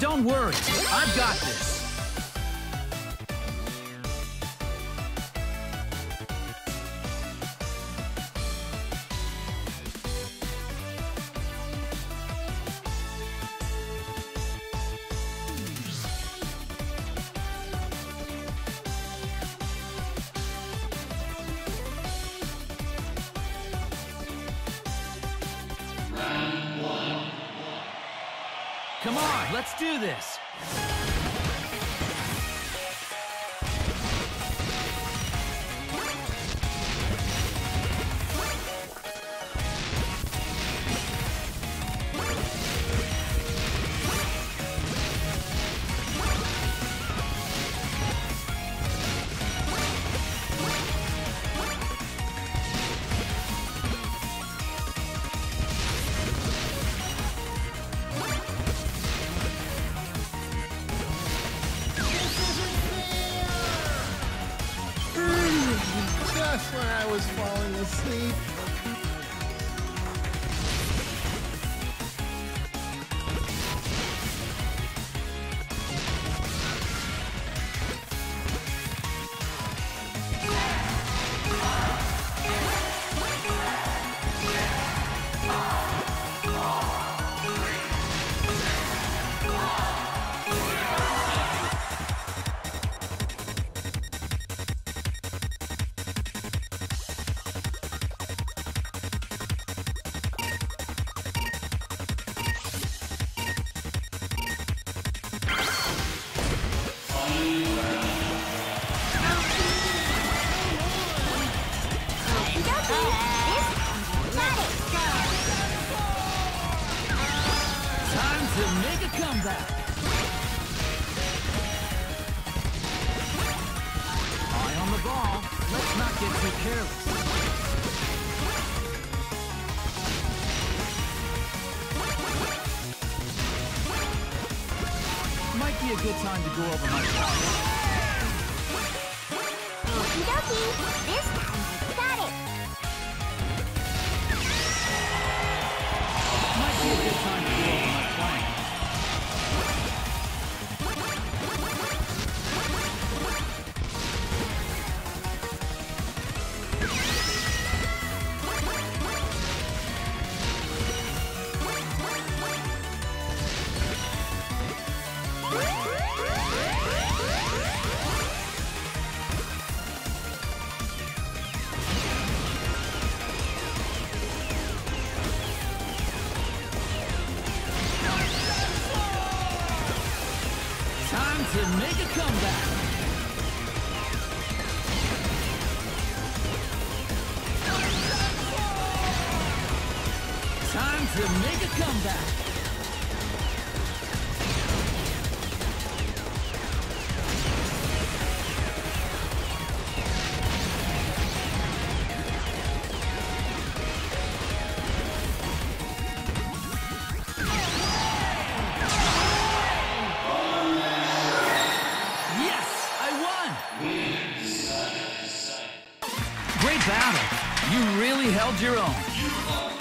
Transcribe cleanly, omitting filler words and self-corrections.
Don't worry, I've got this. Come on, let's do this. Just when I was falling asleep. Time to make a comeback. Eye on the ball. Let's not get too careless. Might be a good time to go over my shot. Okie dokie. This time, got it. Might be a good time to go over my plan. Time to make a comeback. Time to make a comeback. Great battle. You really held your own.